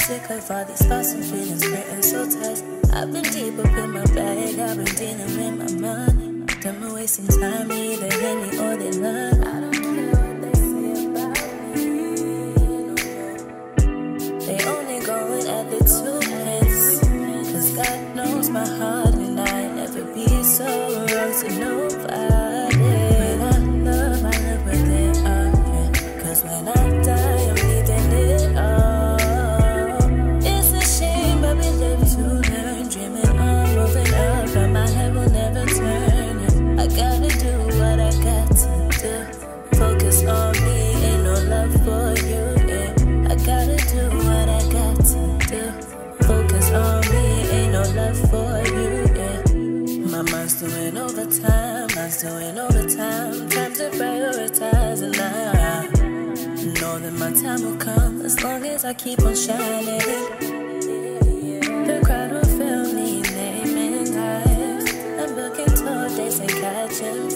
sick of all these thoughts and feelings, written so tight. I've been deep up in my bag, I've been dealing with my mind. Done been wasting time, they either hate me or they love. I don't care what they say about me, they only going at the 2 pence. Cause God knows my heart and I never be so wrong to nobody. When I love where they are, yeah. Cause when I die, I'm leaving it all. It's a shame, but we live to learn. Dreaming on, moving up, but my head will never turn. Yeah. I gotta do what I got to do. Focus on me, ain't no love for you, yeah. I gotta do what I got to do. Focus on me, ain't no love for you, yeah. My mind's doing overtime, mind's doing overtime. Time to prioritize, and I know that my time will come as long as I keep on shining. The crowd will feel me naming lives. I'm booking tour dates and catching